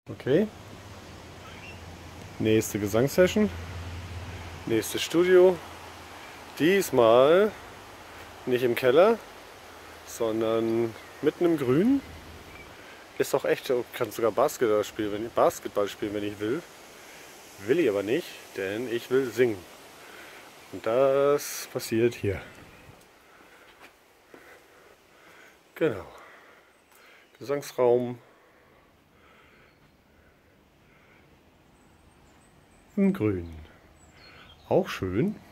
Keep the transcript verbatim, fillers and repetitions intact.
Okay. Nächste Gesangssession. Nächstes Studio. Diesmal nicht im Keller, sondern mitten im Grün. Ist auch echt, kann sogar Basketball spielen, wenn ich, Basketball spielen, wenn ich will. Will ich aber nicht, denn ich will singen. Und das passiert hier. Genau. Gesangsraum im Grün. Auch schön.